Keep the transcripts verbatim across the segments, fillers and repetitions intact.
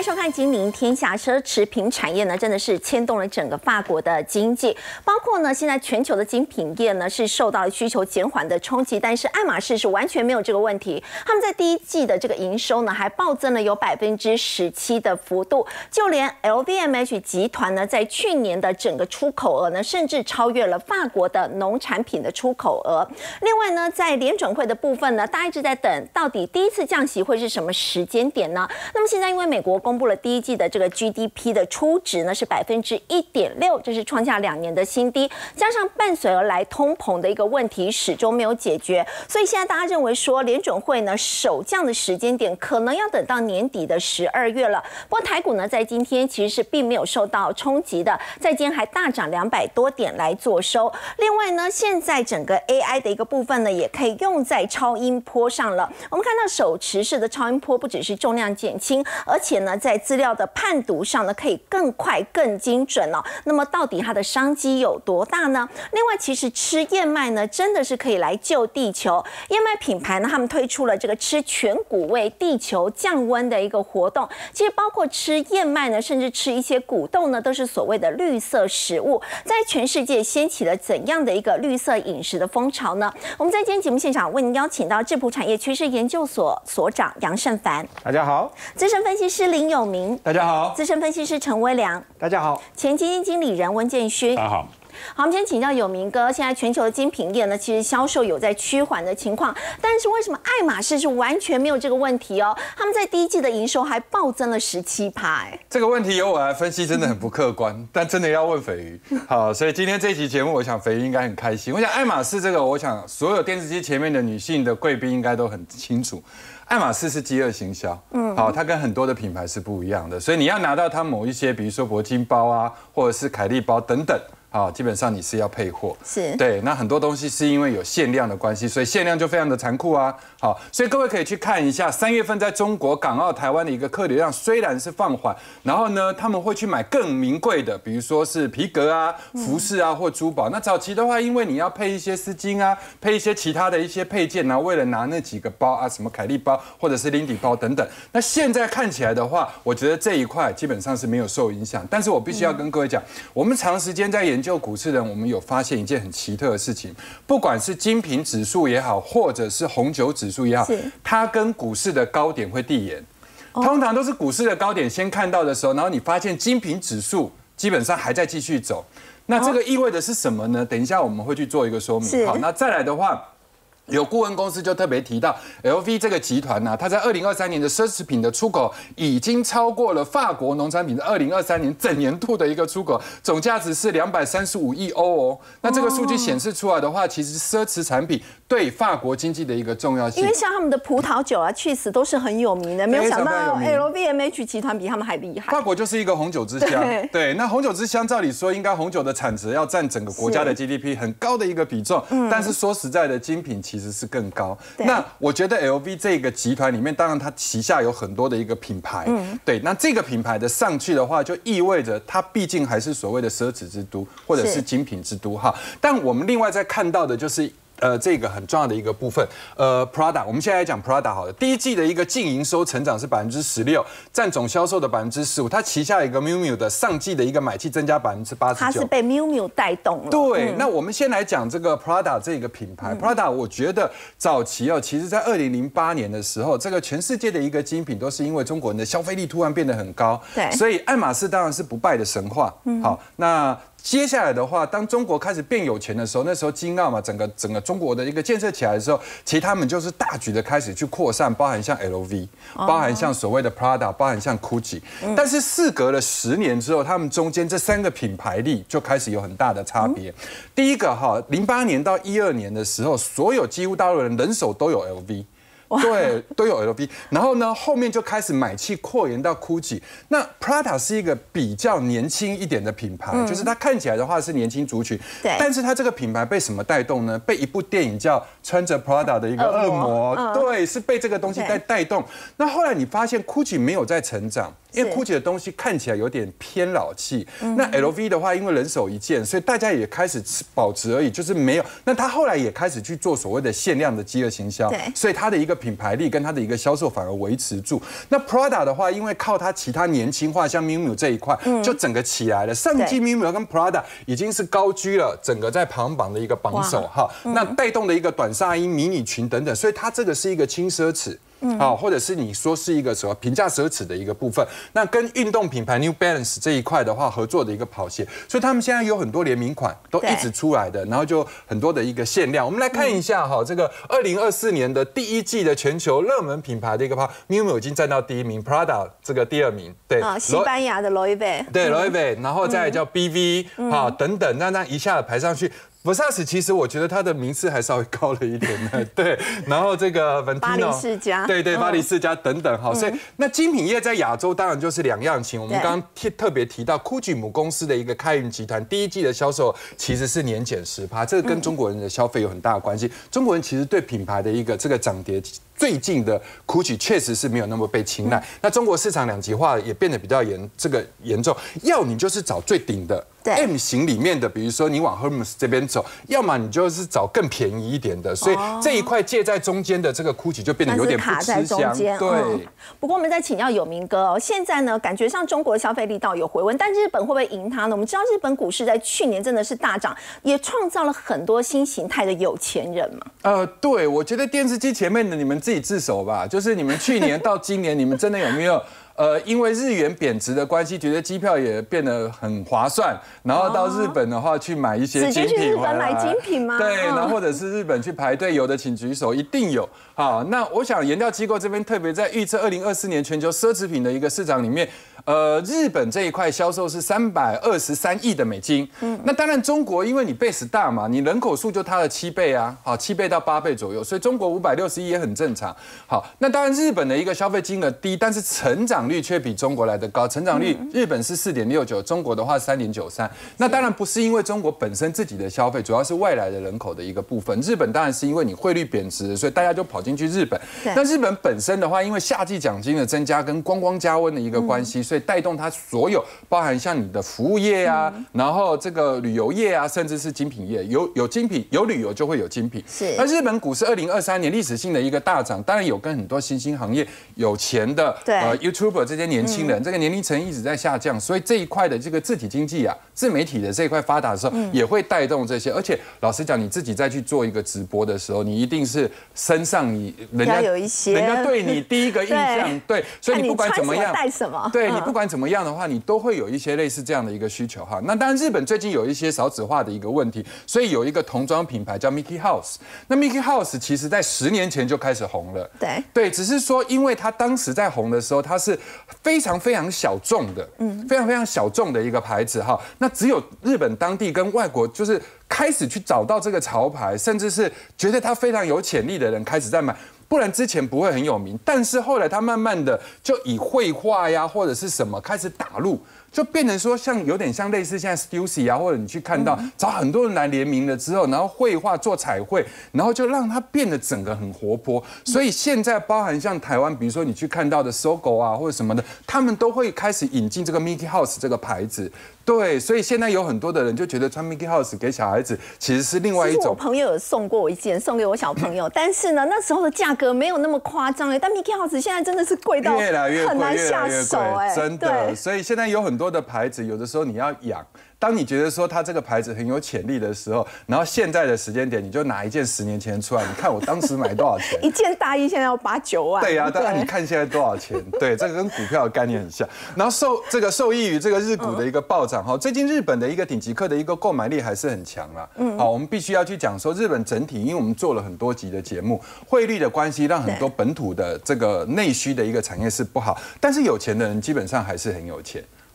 收看《金陵天下》，奢侈品产业呢，真的是牵动了整个法国的经济，包括呢，现在全球的精品业呢是受到了需求减缓的冲击，但是爱马仕是完全没有这个问题，他们在第一季的这个营收呢还暴增了有百分之十七的幅度，就连 L V M H 集团呢，在去年的整个出口额呢，甚至超越了法国的农产品的出口额。另外呢，在联准会的部分呢，大家一直在等，到底第一次降息会是什么时间点呢？那么现在因为美国公布了第一季的这个 G D P 的初值呢是百分之一点六，这是创下两年的新低，加上伴随而来通膨的一个问题始终没有解决，所以现在大家认为说联准会呢首降的时间点可能要等到年底的十二月了。不过台股呢在今天其实是并没有受到冲击的，在今天还大涨两百多点来做收。另外呢，现在整个 A I 的一个部分呢也可以用在超音波上了。我们看到手持式的超音波不只是重量减轻，而且呢，在资料的判读上呢，可以更快、更精准哦。那么，到底它的商机有多大呢？另外，其实吃燕麦呢，真的是可以来救地球。燕麦品牌呢，他们推出了这个吃全谷为地球降温的一个活动。其实，包括吃燕麦呢，甚至吃一些谷豆呢，都是所谓的绿色食物。在全世界掀起了怎样的一个绿色饮食的风潮呢？我们在今天节目现场为您邀请到智谱产业趋势研究所所长杨胜凡， 大家好； 资深分析师林有明， 大家好； 资深分析师陈威良， 大家好； 前基金经理人温建勋， 大家好。 好，我们先请教有明哥，现在全球的精品业呢，其实销售有在趋缓的情况，但是为什么爱马仕是完全没有这个问题哦？他们在第一季的营收还暴增了十七趴，哎， 这个问题由我来分析真的很不客观，但真的要问斐瑜。好，所以今天这期节目，我想斐瑜应该很开心。我想爱马仕这个，我想所有电视机前面的女性的贵宾应该都很清楚。爱马仕是饥饿行销，嗯，好，它跟很多的品牌是不一样的，所以你要拿到它某一些，比如说铂金包啊，或者是凯利包等等。好，基本上你是要配货， 是对。那很多东西是因为有限量的关系，所以限量就非常的残酷啊。好，所以各位可以去看一下，三月份在中国、港澳、台湾的一个客流量虽然是放缓，然后呢，他们会去买更名贵的，比如说是皮革啊、服饰啊或珠宝。那早期的话，因为你要配一些丝巾啊，配一些其他的一些配件啊，为了拿那几个包啊，什么凯利包或者是林迪包等等。那现在看起来的话，我觉得这一块基本上是没有受影响。但是我必须要跟各位讲，我们长时间在研究股市的人，我们有发现一件很奇特的事情，不管是精品指数也好，或者是红酒指数也好，它跟股市的高点会递延。通常都是股市的高点先看到的时候，然后你发现精品指数基本上还在继续走。那这个意味着是什么呢？等一下我们会去做一个说明。好，那再来的话。有顾问公司就特别提到 ，L V 这个集团呢、啊，它在二零二三年的奢侈品的出口已经超过了法国农产品的二零二三年整年度的一个出口，总价值是两百三十五亿欧哦。那这个数据显示出来的话，其实奢侈产品对法国经济的一个重要性。 因为像他们的葡萄酒啊、cheese 都是很有名的，没有想到 L V M H 集团比他们还厉害。 法国就是一个红酒之乡，对，对那红酒之乡照理说应该红酒的产值要占整个国家的 G D P 很高的一个比重，嗯、但是说实在的，精品其实是更高。那我觉得 L V 这个集团里面，当然它旗下有很多的一个品牌，嗯、对，那这个品牌的上去的话，就意味着它毕竟还是所谓的奢侈之都，或者是精品之都哈。但我们另外在看到的就是。呃，这个很重要的一个部分，呃 ，Prada， 我们现在来讲 Prada 好了，第一季的一个净营收成长是百分之十六，占总销售的百分之十五。它旗下有一个 Miu Miu 的上季的一个买气增加百分之八十九， 它是被 Miu Miu 带动了。 对， 嗯、 那我们先来讲这个 Prada 这个品牌、嗯、，Prada， 我觉得早期哦，其实在二零零八年的时候，这个全世界的一个精品都是因为中国人的消费力突然变得很高，对，所以爱马仕当然是不败的神话。嗯、好，那。接下来的话，当中国开始变有钱的时候，那时候经贸嘛，整个整个中国的一个建设起来的时候，其实他们就是大举的开始去扩散，包含像 L V， 包含像所谓的 Prada， 包含像 Gucci。但是事隔了十年之后，他们中间这三个品牌力就开始有很大的差别。第一个哈，零八年到一二年的时候，所有几乎大陆人人手都有 L V。对，都有 L V， 然后呢，后面就开始买气扩延到 Gucci。那 Prada 是一个比较年轻一点的品牌，嗯、就是它看起来的话是年轻族群，对。但是它这个品牌被什么带动呢？被一部电影叫《穿着 Prada》的一个恶魔，嗯、对，是被这个东西带带动。那后来你发现 Gucci 没有在成长。 因为 GUCCI 的东西看起来有点偏老气。那 L V 的话，因为人手一件，所以大家也开始保值而已，就是没有。那他后来也开始去做所谓的限量的饥饿行销，所以它的一个品牌力跟它的一个销售反而维持住。那 Prada 的话，因为靠它其他年轻化，像 Miu Miu 这一块，就整个起来了。上季 Miu Miu 跟 Prada 已经是高居了整个在排行榜的一个榜首哈。那带动的一个短纱衣、迷你裙等等，所以它这个是一个轻奢侈。好，或者是你说是一个什么平价奢侈的一个部分，那跟运动品牌 New Balance 这一块的话合作的一个跑鞋，所以他们现在有很多联名款都一直出来的，然后就很多的一个限量。我们来看一下哈，这个二零二四年的第一季的全球热门品牌的一个跑 ，Miu Miu 已经占到第一名 ，Prada 这个第二名，对， 啊，西班牙的 Loewe， 对 Loewe， 然后再来叫 B V 啊等等，那那一下排上去。Versace 其实我觉得它的名次还稍微高了一点的，对。然后这个 Valentino， 巴黎世家， 对对，巴黎世家等等哈。所以那精品业在亚洲当然就是两样情。我们刚刚特特别提到 GUCCI 母公司的一个开云集团，第一季的销售其实是年减十趴，这个跟中国人的消费有很大的关系。中国人其实对品牌的一个这个涨跌。最近的 GUCCI 确实是没有那么被青睐，那中国市场两极化也变得比较严，这个严重。要你就是找最顶的 M 型里面的，比如说你往 Hermes 这边走，要么你就是找更便宜一点的。所以这一块介在中间的这个 GUCCI 就变得有点不吃香。对、嗯。 不过我们再请教有明哥哦，现在呢感觉上中国的消费力道有回温，但日本会不会赢它呢？我们知道日本股市在去年真的是大涨，也创造了很多新形态的有钱人嘛。 呃，对，我觉得电视机前面的你们自己自首吧，就是你们去年到今年，你们真的有没有？呃，因为日元贬值的关系，觉得机票也变得很划算，然后到日本的话去买一些精品回来。直接去日本买精品吗？对，然后或者是日本去排队，有的请举手，一定有。好，那我想研调机构这边特别在预测二零二四年全球奢侈品的一个市场里面，呃，日本这一块销售是三百二十三亿的美金。嗯，那当然中国因为你 base 大嘛，你人口数就它的七倍啊，好，七倍到八倍左右，所以中国五百六十亿也很正常。好，那当然日本的一个消费金额低，但是成长率却比中国来得高，成长率日本是四点六九，中国的话三点九三。那当然不是因为中国本身自己的消费，主要是外来的人口的一个部分。日本当然是因为你汇率贬值，所以大家就跑进去日本。那日本本身的话，因为夏季奖金的增加跟观光加温的一个关系，所以带动它所有包含像你的服务业啊，然后这个旅游业啊，甚至是精品业，有有精品有旅游就会有精品。是。那日本股市二零二三年历史性的一个大涨，当然有跟很多新兴行业有钱的呃 YouTuber 这些年轻人，这个年龄层一直在下降，所以这一块的这个自体经济啊，自媒体的这一块发达的时候，也会带动这些。而且老实讲，你自己再去做一个直播的时候，你一定是身上你人家有一些， 人家对你第一个印象，对，所以你不管怎么样， 带什么， 对你不管怎么样的话，你都会有一些类似这样的一个需求哈。那当然，日本最近有一些少子化的一个问题，所以有一个童装品牌叫 Mickey House。那 Mickey House 其实在十年前就开始红了， 对对，只是说因为它当时在红的时候，它是非常非常小众的，嗯，非常非常小众的一个牌子哈。那只有日本当地跟外国就是开始去找到这个潮牌，甚至是觉得它非常有潜力的人开始在买。不然之前不会很有名，但是后来他慢慢的就以绘画呀或者是什么开始打入，就变成说像有点像类似现在 Stussy 啊，或者你去看到找很多人来联名了之后，然后绘画做彩绘，然后就让它变得整个很活泼。所以现在包含像台湾，比如说你去看到的 Sogo 啊或者什么的，他们都会开始引进这个 Mickey House 这个牌子。对，所以现在有很多的人就觉得穿 Mickey House 给小孩子其实是另外一种。 我朋友有送过我一件，送给我小朋友，但是呢，那时候的价格没有那么夸张哎，但 Mickey House 现在真的是贵到越来越贵， 很难下手哎， 真的。所以现在有很多的牌子，有的时候你要养。当你觉得说它这个牌子很有潜力的时候，然后现在的时间点，你就拿一件十年前出来，你看我当时买多少钱？ 一件大衣现在要八九万。 对呀、啊，当然你看现在多少钱？对，这个跟股票的概念很像。然后受这个受益于这个日股的一个暴涨哈，最近日本的一个顶级客的一个购买力还是很强啦。嗯，好，我们必须要去讲说日本整体，因为我们做了很多集的节目，汇率的关系让很多本土的这个内需的一个产业是不好，但是有钱的人基本上还是很有钱。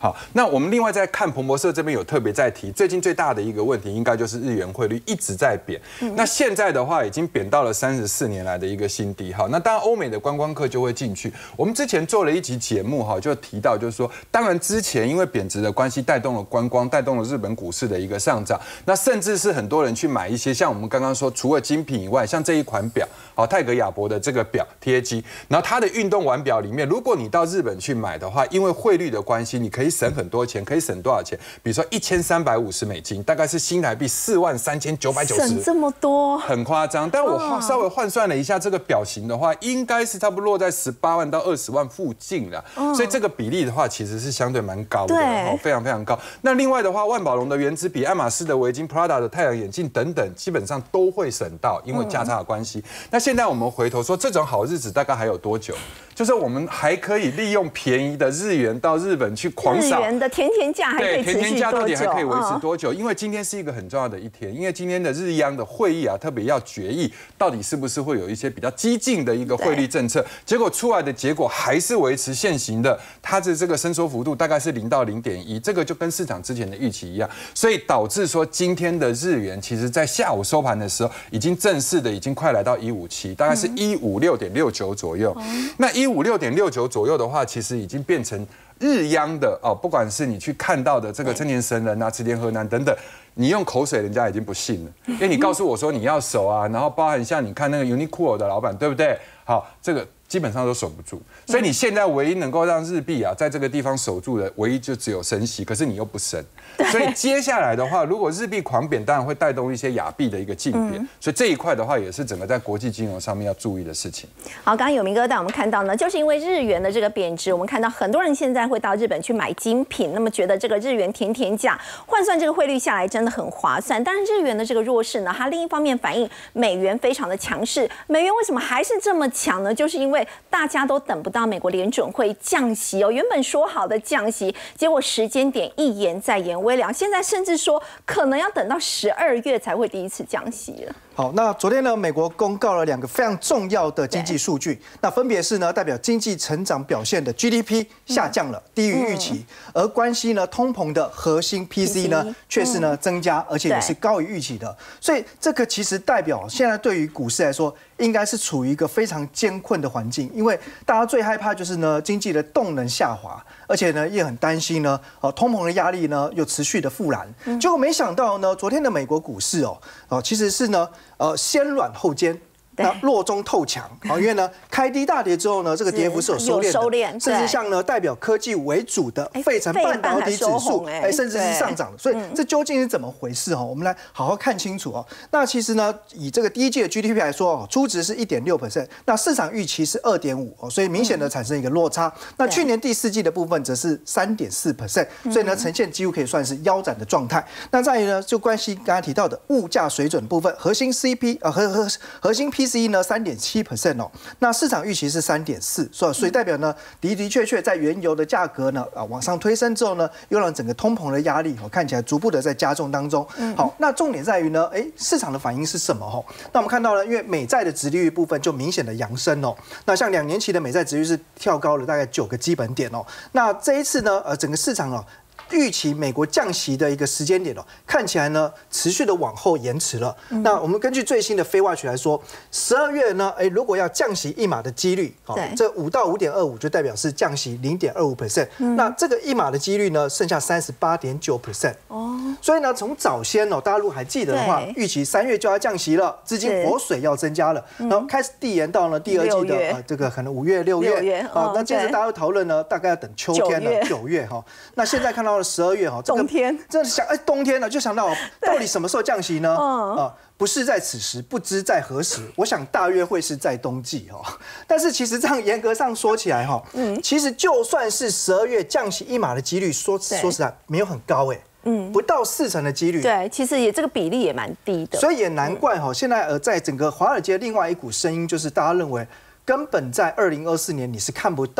好，那我们另外在看彭博社这边有特别在提，最近最大的一个问题应该就是日元汇率一直在贬。嗯、那现在的话已经贬到了三十四年来的一个新低。好，那当然欧美的观光客就会进去。我们之前做了一集节目哈，就提到就是说，当然之前因为贬值的关系带动了观光，带动了日本股市的一个上涨。那甚至是很多人去买一些像我们刚刚说，除了精品以外，像这一款表，好泰格亚博的这个表贴机，然后它的运动腕表里面，如果你到日本去买的话，因为汇率的关系，你可以省很多钱，可以省多少钱？比如说一千三百五十美金，大概是新台币四万三千九百九十， 省这么多， 很夸张。但我稍微换算了一下这个表型的话，应该是差不多落在十八万到二十万附近了。嗯、所以这个比例的话，其实是相对蛮高的，哦，非常非常高。那另外的话，万宝龙的原子笔、爱马仕的围巾、Prada 的太阳眼镜等等，基本上都会省到，因为价差的关系。嗯、那现在我们回头说，这种好日子大概还有多久？就是我们还可以利用便宜的日元到日本去狂扫， 日元的甜甜价还可以持续多久？对，甜甜价到底还可以维持多久？因为今天是一个很重要的一天，因为今天的日央的会议啊，特别要决议到底是不是会有一些比较激进的一个汇率政策。结果出来的结果还是维持现行的，它的这个伸缩幅度大概是零到零点一，这个就跟市场之前的预期一样，所以导致说今天的日元其实在下午收盘的时候，已经正式的已经快来到一五七，大概是一五六点六九左右。嗯、那一五六点六九左右的话，其实已经变成日央的哦，不管是你去看到的这个真田神人啊、池田河南等等，你用口水人家已经不信了，因为你告诉我说你要守啊，然后包含像你看那个 Uniqlo 的老板，对不对？好，这个基本上都守不住，所以你现在唯一能够让日币啊在这个地方守住的，唯一就只有升息，可是你又不升，所以接下来的话，如果日币狂贬，当然会带动一些亚币的一个竞贬，嗯、所以这一块的话，也是整个在国际金融上面要注意的事情。 好，刚刚有明哥带我们看到呢，就是因为日元的这个贬值，我们看到很多人现在会到日本去买精品，那么觉得这个日元甜甜价换算这个汇率下来真的很划算。但是日元的这个弱势呢，它另一方面反映美元非常的强势。美元为什么还是这么强呢？就是因为大家都等不到美国联准会降息哦，原本说好的降息，结果时间点一延再延，微凉，现在甚至说可能要等到十二月才会第一次降息了。 好，那昨天呢，美国公告了两个非常重要的经济数据，那分别是呢，代表经济成长表现的 G D P 下降了，低于预期，嗯、而关系呢通膨的核心 P C 呢却是呢增加，而且也是高于预期的，所以这个其实代表现在对于股市来说，应该是处于一个非常艰困的环境，因为大家最害怕就是呢经济的动能下滑，而且呢也很担心呢，哦通膨的压力呢又持续的复燃，结果没想到呢，昨天的美国股市哦，哦其实是呢。呃，先软后坚，那弱中透强。好，因为呢，开低大跌之后呢，这个跌幅是有收敛的，收敛甚至像呢代表科技为主的费城半导体指数，哎，甚至是上涨的。所以这究竟是怎么回事哈？我们来好好看清楚哦。那其实呢，以这个第一季的 G D P 来说哦，初值是 一点六 percent， 那市场预期是 二点五 哦，所以明显的产生一个落差。那去年第四季的部分则是 三点四 percent， 所以呢呈现几乎可以算是腰斩的状态。那在于呢，就关系刚才提到的物价水准部分，核心 C P 啊核核核心 P C E 呢 三点七 percent 哦，那市场预期是 三点四， 所以代表呢的的确确在原油的价格呢啊往上推升之后呢，又让整个通膨的压力哦看起来逐步的在加重当中。好，那重点在于呢，哎，市场的反应是什么？哦，那我们看到了，因为美债的殖利率部分就明显的扬升哦，那像两年期的美债殖利率是跳高了大概九个基本点哦，那这一次呢，呃，整个市场哦。预期美国降息的一个时间点哦，看起来呢持续的往后延迟了。嗯、那我们根据最新的 FedWatch 来说，十二月呢，哎，如果要降息一码的几率，哦，这五到五点二五就代表是降息零点二五 percent。那这个一码的几率呢，剩下三十八点九 percent。哦，所以呢，从早先哦，大家如果还记得的话，预期三月就要降息了，资金活水要增加了，然后开始递延到呢第二季的呃这个可能五月、六月啊，那接着大家会讨论呢，大概要等秋天了，九月哈。那现在看到了十二月哈， 冬天， 真的想哎，冬天了就想到到底什么时候降息呢？啊，不是在此时，不知在何时。我想大约会是在冬季哈。但是其实这样严格上说起来哈，嗯，其实就算是十二月降息一码的几率，说说实在没有很高哎。嗯，不到四成的几率， 对，其实也这个比例也蛮低的， 所以也难怪哈。现在呃，在整个华尔街，另外一股声音就是大家认为根本在二零二四年你是看不到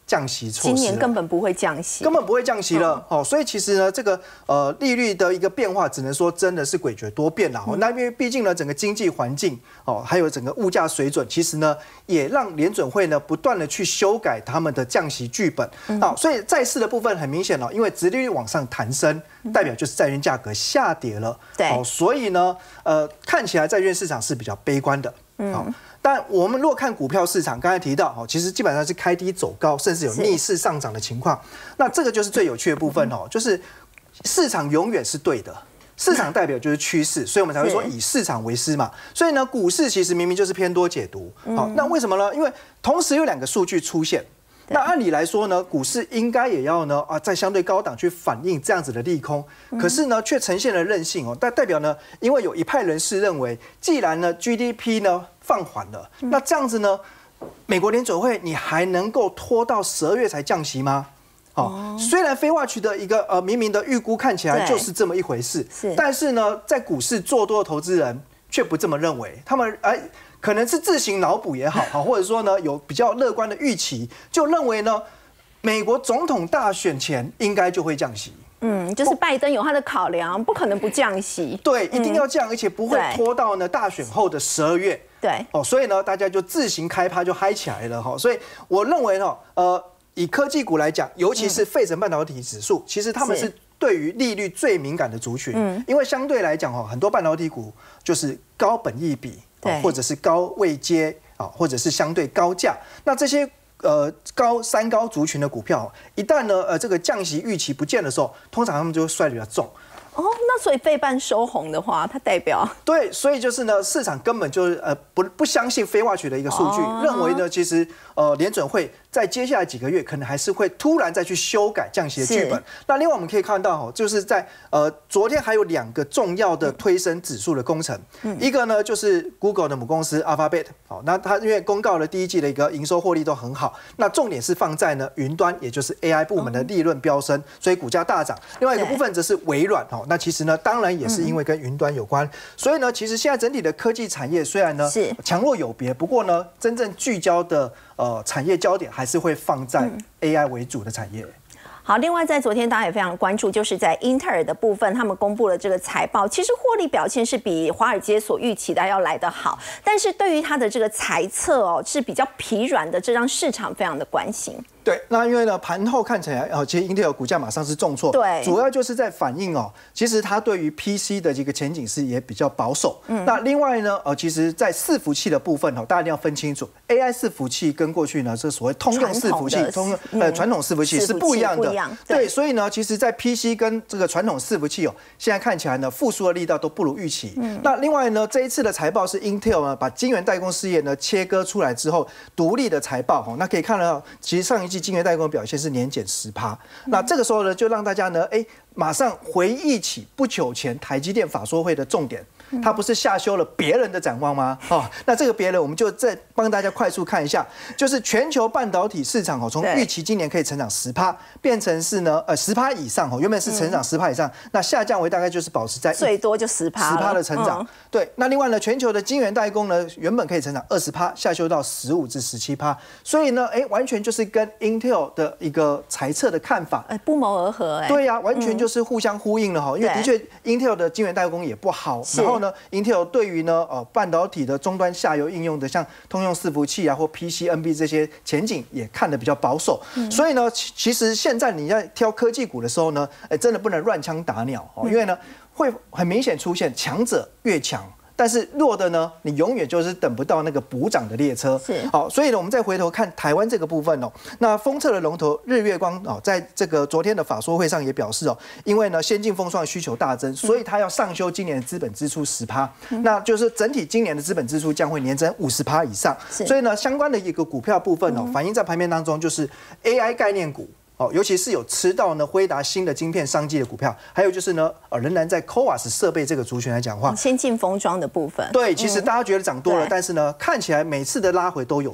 降息措施， 今年根本不会降息， 根本不会降息了。哦，所以其实呢，这个呃利率的一个变化，只能说真的是诡谲多变了。哦，那因为毕竟呢，整个经济环境哦，还有整个物价水准，其实呢，也让联准会呢不断的去修改他们的降息剧本。好，所以债市的部分很明显了，因为殖利率往上弹升，代表就是债券价格下跌了。 对， 哦，所以呢，呃，看起来债券市场是比较悲观的。好。但我们如果看股票市场，刚才提到哦，其实基本上是开低走高，甚至有逆势上涨的情况。那这个就是最有趣的部分哦，就是市场永远是对的，市场代表就是趋势，所以我们才会说以市场为师嘛。所以呢，股市其实明明就是偏多解读。好，那为什么呢？因为同时有两个数据出现。那按理来说呢，股市应该也要呢啊，在相对高档去反映这样子的利空，可是呢却呈现了韧性哦。但代表呢，因为有一派人士认为，既然呢 G D P 呢放缓了，那这样子呢，美国联准会你还能够拖到十二月才降息吗？哦，虽然非watch的一个呃明明的预估看起来就是这么一回事，但是呢，在股市做多的投资人却不这么认为，他们哎。可能是自行脑补也好，好，或者说呢有比较乐观的预期，就认为呢，美国总统大选前应该就会降息。 嗯，就是拜登有他的考量，不可能不降息。 对，一定要降，而且不会拖到呢大选后的十二月。 对， 哦，所以呢，大家就自行开趴就嗨起来了哈。所以我认为呢，呃，以科技股来讲，尤其是费城半导体指数，其实他们是对于利率最敏感的族群，嗯，因为相对来讲哈，很多半导体股就是高本益比。或者是高位阶啊，或者是相对高价，那这些呃高三高族群的股票，一旦呢呃这个降息预期不见的时候，通常他们就会摔得比较重。 哦，那所以费半收红的话，它代表对，所以就是呢，市场根本就是呃不不相信非watch的一个数据，哦、认为呢其实呃联准会在接下来几个月可能还是会突然再去修改降息的剧本。那另外我们可以看到哈，就是在呃昨天还有两个重要的推升指数的工程，嗯、一个呢就是 Google 的母公司 Alphabet， 好，那它因为公告了第一季的一个营收获利都很好，那重点是放在呢云端，也就是 A I 部门的利润飙升，所以股价大涨。另外一个部分则是微软哦。那其实呢，当然也是因为跟云端有关，所以呢，其实现在整体的科技产业虽然呢强弱有别，不过呢，真正聚焦的呃产业焦点还是会放在 A I 为主的产业。 好，另外在昨天大家也非常关注，就是在英特尔的部分，他们公布了这个财报，其实获利表现是比华尔街所预期的要来得好，但是对于它的这个财测哦是比较疲软的，这让市场非常的关心。 对，那因为呢，盘后看起来，哦，其实英特尔股价马上是重挫， 对， 主要就是在反映哦，其实它对于 P C 的这个前景是也比较保守。嗯，那另外呢，呃，其实在伺服器的部分哦，大家一定要分清楚 ，A I 伺服器跟过去呢是所谓通用伺服器、通用呃传统伺服器是不一样的。对，对，所以呢，其实，在 P C 跟这个传统伺服器哦，现在看起来呢，复苏的力道都不如预期。嗯，那另外呢，这一次的财报是 Intel 呢把晶圆代工事业呢切割出来之后独立的财报哦，那可以看到，其实上一季晶圆代工的表现是年减十趴，那这个时候呢，就让大家呢，哎，马上回忆起不久前台积电法说会的重点，它不是下修了别人的展望吗？哦，那这个别人我们就再帮大家快速看一下，就是全球半导体市场哦，从预期今年可以成长十趴，变成是呢，呃，十趴以上哦，原本是成长十趴以上，那下降为大概就是保持在最多就十趴， 十趴的成长。嗯、对，那另外呢，全球的晶圆代工呢，原本可以成长二十趴，下修到十五至十七趴，所以呢，哎，完全就是跟 Intel 的一个财测的看法， 哎，不谋而合，哎， 对呀、啊，完全就是互相呼应了哈，因为的确 Intel 的晶圆代工也不好，然后呢 ，Intel 对于呢，呃，半导体的终端下游应用的像通用伺服器啊或 P C、N B 这些前景也看得比较保守，嗯、所以呢，其实现在你在挑科技股的时候呢，哎，真的不能乱枪打鸟哦，因为呢，会很明显出现强者越强。但是弱的呢，你永远就是等不到那个补涨的列车。 是好，所以呢，我们再回头看台湾这个部分哦。那封测的龙头日月光哦，在这个昨天的法说会上也表示哦，因为呢先进封装需求大增，所以它要上修今年的资本支出十趴，嗯、那就是整体今年的资本支出将会年增五十趴以上。所以呢，相关的一个股票部分哦，嗯、反映在盘面当中就是 A I 概念股。哦，尤其是有吃到呢辉达新的晶片商机的股票，还有就是呢，呃，仍然在 C O A S 设备这个族群来讲话， 先进封装的部分， 对，其实大家觉得涨多了，嗯、但是呢，看起来每次的拉回都有限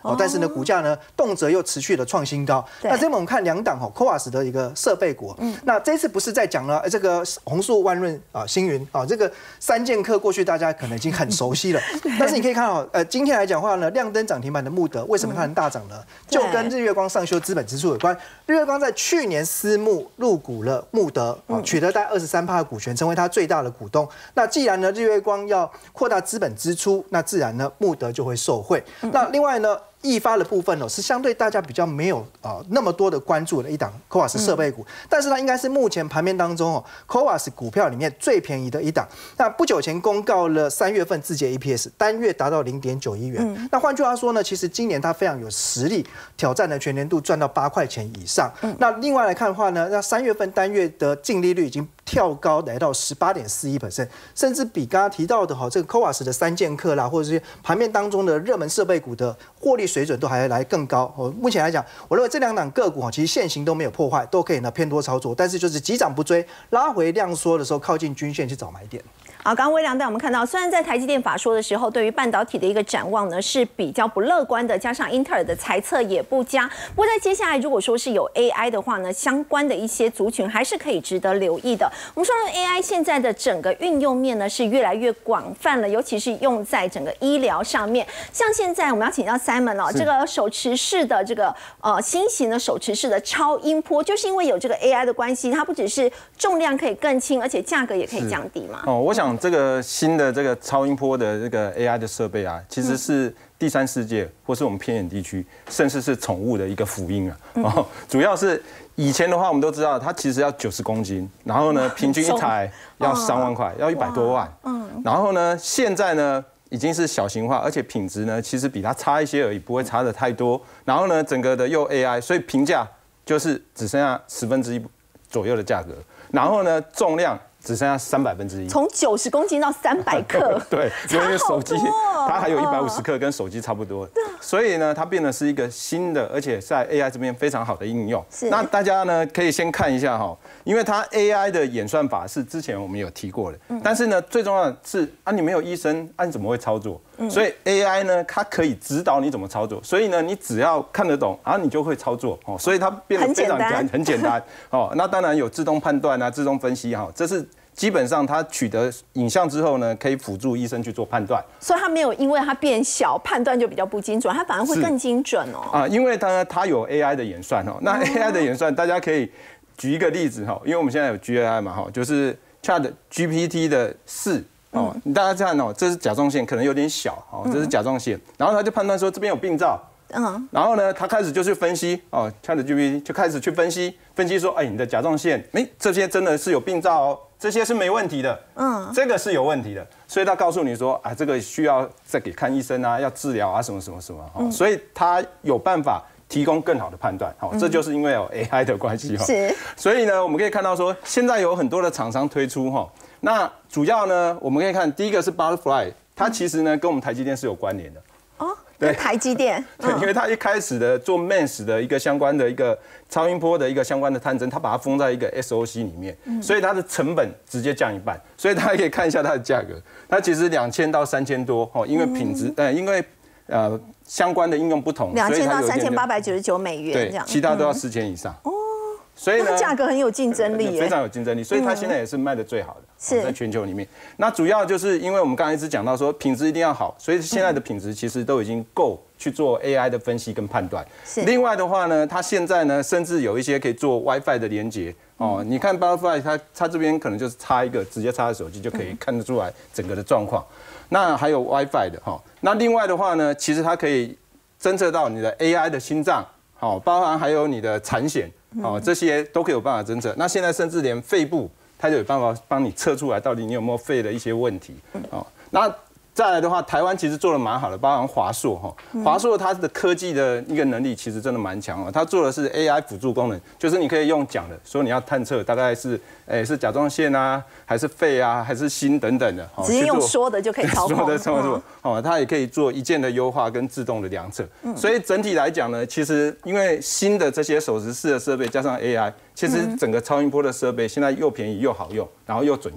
哦，但是呢，股价呢动辄又持续的创新高。那这边我们看两档哈 C O A S 的一个设备股，嗯，那这次不是在讲了这个宏塑、万润啊、星云啊，这个三剑客过去大家可能已经很熟悉了，但是你可以看到，呃，今天来讲的话呢，亮灯涨停板的穆德，为什么它能大涨呢？就跟日月光上修资本支出有关。日月光在去年私募入股了穆德，啊，取得大概二十三趴的股权，成为它最大的股东。那既然呢，日月光要扩大资本支出，那自然呢，穆德就会受惠。那另外呢，易发的部分哦，是相对大家比较没有啊、呃、那么多的关注的一档 C O A S 设备股，但是它应该是目前盘面当中哦 C O A S 股票里面最便宜的一档。那不久前公告了三月份自结 E P S 单月达到零点九一元。嗯、那换句话说呢，其实今年它非常有实力挑战了全年度赚到八块钱以上。嗯、那另外来看的话呢，那三月份单月的净利率已经跳高来到十八点四一 percent， 甚至比刚刚提到的哈这个 C O A S 的三剑客啦，或者是盘面当中的热门设备股的获利水准都还要来更高。哦，目前来讲，我认为这两档个股哈，其实现行都没有破坏，都可以呢偏多操作，但是就是急涨不追，拉回量缩的时候，靠近均线去找买点。 好，刚刚微良带我们看到，虽然在台积电法说的时候，对于半导体的一个展望呢是比较不乐观的，加上英特尔的财测也不佳。不过在接下来，如果说是有 A I 的话呢，相关的一些族群还是可以值得留意的。我们说 A I 现在的整个运用面呢是越来越广泛了，尤其是用在整个医疗上面。像现在我们要请教 Simon 哦，这个手持式的这个呃新型的手持式的超音波，就是因为有这个 A I 的关系，它不只是重量可以更轻，而且价格也可以降低嘛。 哦，我想。这个新的这个超音波的这个 A I 的设备啊，其实是第三世界或是我们偏远地区，甚至是宠物的一个福音啊。哦，主要是以前的话，我们都知道它其实要九十公斤，然后呢，平均一台要三万块，要一百多万。嗯，然后呢，现在呢已经是小型化，而且品质呢其实比它差一些而已，不会差的太多。然后呢，整个的又 A I， 所以评价就是只剩下十分之一左右的价格。然后呢，重量。只剩下三百分之一， 从九十公斤到三百克， 对，因为手机它还有一百五十克，跟手机差不多，所以呢，它变得是一个新的，而且在 A I 这边非常好的应用。那大家呢可以先看一下哈，因为它 A I 的演算法是之前我们有提过的，但是呢，最重要的是啊，你没有医生，啊，你怎么会操作？所以 A I 呢，它可以指导你怎么操作，所以呢，你只要看得懂，啊，你就会操作哦，所以它变得非常简单，很简单哦。那当然有自动判断啊，自动分析哈，这是。基本上，它取得影像之后呢，可以辅助医生去做判断。 所以它没有因为它变小，判断就比较不精准，它反而会更精准哦。 啊，因为它它有 A I 的演算哦。那 A I 的演算，大家可以举一个例子哈，因为我们现在有 G A I 嘛哈，就是 Chat G P T 的四哦，你大家看哦，这是甲状腺可能有点小哦，这是甲状腺，然后他就判断说这边有病灶。嗯，然后呢，他开始就去分析哦 ，Chat G P T 就开始去分析，分析说，哎，你的甲状腺，哎，这些真的是有病灶哦，这些是没问题的，嗯，这个是有问题的，所以他告诉你说，啊，这个需要再给看医生啊，要治疗啊，什么什么什么，哦，所以他有办法提供更好的判断，好，这就是因为有 A I 的关系哈， 是， 所以呢，我们可以看到说，现在有很多的厂商推出哈，那主要呢，我们可以看第一个是 Butterfly， 它其实呢跟我们台积电是有关联的。 对，台积电， 对，因为它一开始的做 M A S 的一个相关的一个超音波的一个相关的探针，它把它封在一个 S O C 里面，所以它的成本直接降一半，所以大家可以看一下它的价格，它其实两千到三千多哦，因为品质，呃，因为呃相关的应用不同， 两千到三千八百九十九美元这样， 其他都要四千以上。哦。所以呢， 价格很有竞争力， 非常有竞争力，所以它现在也是卖的最好的，是在全球里面。那主要就是因为我们刚才一直讲到说品质一定要好，所以现在的品质其实都已经够去做 A I 的分析跟判断。另外的话呢，它现在呢，甚至有一些可以做 WiFi 的连接哦。你看 Butterfly 它它这边可能就是插一个，直接插在手机就可以看得出来整个的状况。那还有 WiFi 的哈。那另外的话呢，其实它可以侦测到你的 A I 的心脏，好，包含还有你的产险。哦，这些都可以有办法侦测。那现在甚至连肺部，它就有办法帮你测出来，到底你有没有肺的一些问题。哦，那再来的话，台湾其实做的蛮好的，包含华硕哈，华硕它的科技的一个能力其实真的蛮强哦。它做的是 A I 辅助功能，就是你可以用讲的，说你要探测大概是，哎，是甲状腺啊，还是肺啊，还是心等等的， 直接用说的就可以操控。 说的操作哦，它也可以做一键的优化跟自动的量测。所以整体来讲呢，其实因为新的这些手持式的设备加上 A I， 其实整个超音波的设备现在又便宜又好用，然后又准确。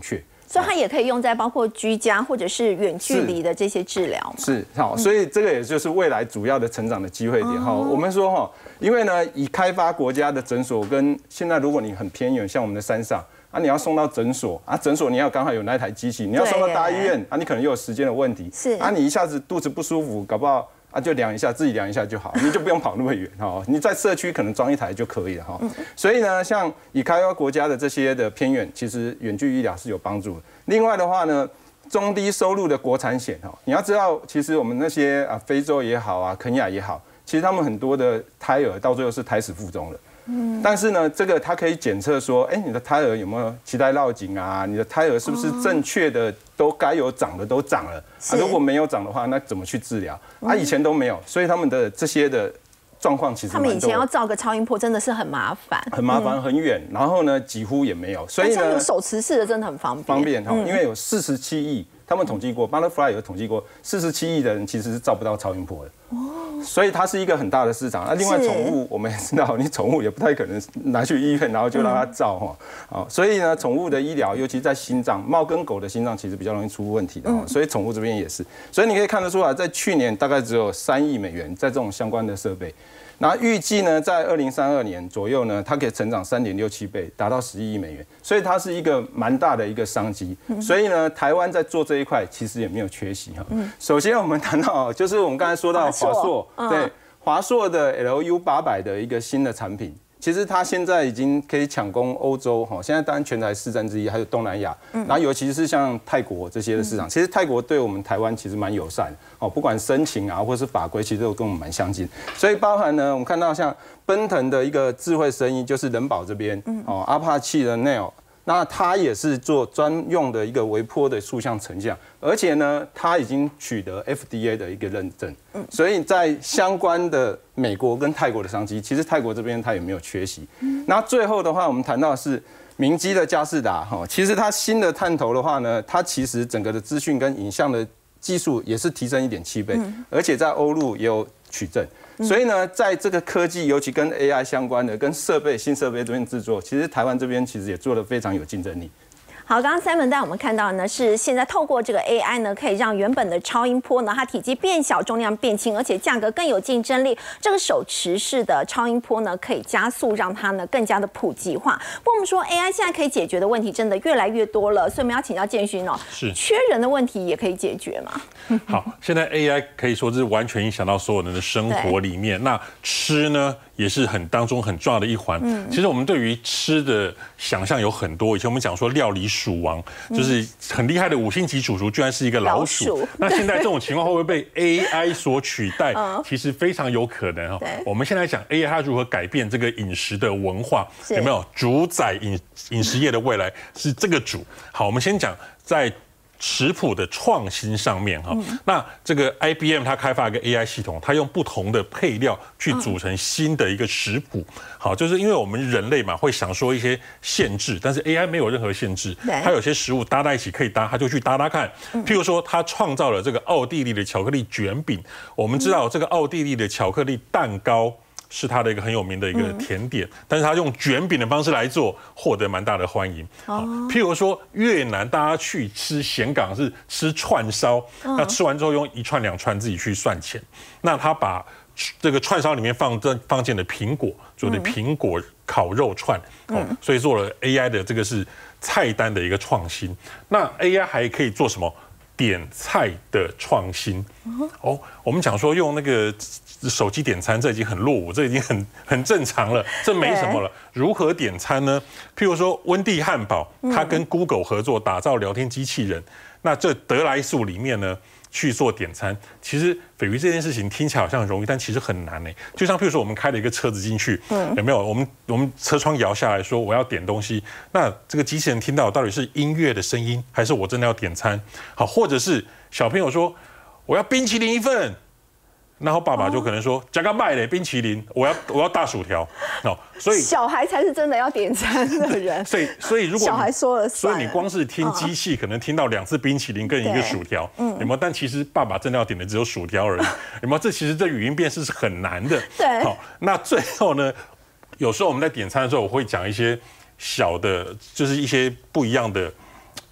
所以它也可以用在包括居家或者是远距离的这些治疗。 是好，所以这个也就是未来主要的成长的机会点哈。我们说哈，因为呢，以开发国家的诊所跟现在如果你很偏远，像我们的山上。啊，你要送到诊所啊，诊所你要刚好有那台机器，你要送到大医院啊，你可能又有时间的问题。 是啊，你一下子肚子不舒服，搞不好啊就量一下，自己量一下就好，你就不用跑那么远哈。你在社区可能装一台就可以了哈。所以呢，像以开发国家的这些的偏远，其实远距医疗是有帮助的。另外的话呢，中低收入的国产险哈，你要知道，其实我们那些啊非洲也好啊，肯亚也好，其实他们很多的胎儿到最后是胎死腹中了。嗯，但是呢，这个它可以检测说，哎，你的胎儿有没有脐带绕颈啊？你的胎儿是不是正确的都该有长的都长了？啊，如果没有长的话，那怎么去治疗？啊，以前都没有，所以他们的这些的状况其实他们以前要照个超音波真的是很麻烦， 很麻烦，很远，然后呢几乎也没有，所以呢有手持式的真的很方便， 方便哈，因为有四十七亿。他们统计过 ，Butterfly 有统计过，四十七亿的人其实是照不到超音波的，哦，所以它是一个很大的市场。那另外宠物，我们也知道，你宠物也不太可能拿去医院，然后就让它照哈，啊，所以呢，宠物的医疗，尤其在心脏，猫跟狗的心脏其实比较容易出问题的，所以宠物这边也是。所以你可以看得出来，在去年大概只有三亿美元在这种相关的设备。那预计呢，在二零三二年左右呢，它可以成长三点六七倍，达到十一亿美元，所以它是一个蛮大的一个商机。所以呢，台湾在做这一块其实也没有缺席哈。首先我们谈到，就是我们刚才说到华硕，对华硕的 L U 八百的一个新的产品。其实它现在已经可以抢攻欧洲哈，现在当然全台市占之一，还有东南亚，然后尤其是像泰国这些的市场，其实泰国对我们台湾其实蛮友善的哦，不管申请啊或是法规，其实都跟我们蛮相近。所以包含呢，我们看到像奔腾的一个智慧声音，就是人保这边哦，阿帕奇的 Neo。那它也是做专用的一个微波的塑像成像，而且呢，它已经取得 F D A 的一个认证，所以在相关的美国跟泰国的商机，其实泰国这边它也没有缺席。那最后的话，我们谈到的是明基的佳士达哈，其实它新的探头的话呢，它其实整个的资讯跟影像的技术也是提升一点七倍，而且在欧陆也有取证。所以呢，在这个科技，尤其跟 A I 相关的、跟设备、新设备这边制作，其实台湾这边其实也做得非常有竞争力。 好，刚刚 Simon 带我们看到的呢，是现在透过这个 A I 呢，可以让原本的超音波呢，它体积变小、重量变轻，而且价格更有竞争力。这个手持式的超音波呢，可以加速让它呢更加的普及化。不过我们说 A I 现在可以解决的问题真的越来越多了，所以我们要请教建勋哦， 是缺人的问题也可以解决吗？ 好，现在 A I 可以说是完全影响到所有人的生活里面。那吃呢？也是很当中很重要的一环。嗯，其实我们对于吃的想象有很多。以前我们讲说料理鼠王，就是很厉害的五星级主厨，居然是一个老鼠。老鼠那现在这种情况会不会被 A I 所取代？其实非常有可能哈。我们现在讲 A I 它如何改变这个饮食的文化，有没有主宰饮饮食业的未来是这个主？好，我们先讲在食谱的创新上面哈，嗯、那这个 I B M 它开发一个 A I 系统，它用不同的配料去组成新的一个食谱。好，就是因为我们人类嘛会想说一些限制，但是 A I 没有任何限制，它有些食物搭在一起可以搭，它就去搭搭看。譬如说，它创造了这个奥地利的巧克力卷饼。我们知道这个奥地利的巧克力蛋糕是它的一个很有名的一个甜点，嗯、但是它用卷饼的方式来做，获得蛮大的欢迎。哦、譬如说越南，大家去吃咸港是吃串烧，嗯、那吃完之后用一串两串自己去算钱。那他把这个串烧里面放放进了苹果，做的苹果烤肉串，嗯、哦，所以做了 A I 的这个是菜单的一个创新。那 A I 还可以做什么？点菜的创新。哦，我们讲说用那个手机点餐，这已经很落伍，这已经很很正常了，这没什么了。如何点餐呢？譬如说温蒂汉堡，它跟 Google 合作打造聊天机器人，那这得来速里面呢去做点餐，其实匪鱼这件事情听起来好像很容易，但其实很难呢。就像譬如说我们开了一个车子进去，嗯、有没有？我们我们车窗摇下来说我要点东西，那这个机器人听到到底是音乐的声音，还是我真的要点餐？好，或者是小朋友说我要冰淇淋一份。然后爸爸就可能说加个麦嘞冰淇淋，我要我要大薯条，哦，所以小孩才是真的要点餐的人。 所以所以如果小孩说了算， 所以你光是听机器可能听到两次冰淇淋跟一个薯条，嗯，有没有？但其实爸爸真的要点的只有薯条而已，有没有？这其实这语音辨识是很难的。 对， 好，那最后呢，有时候我们在点餐的时候，我会讲一些小的，就是一些不一样的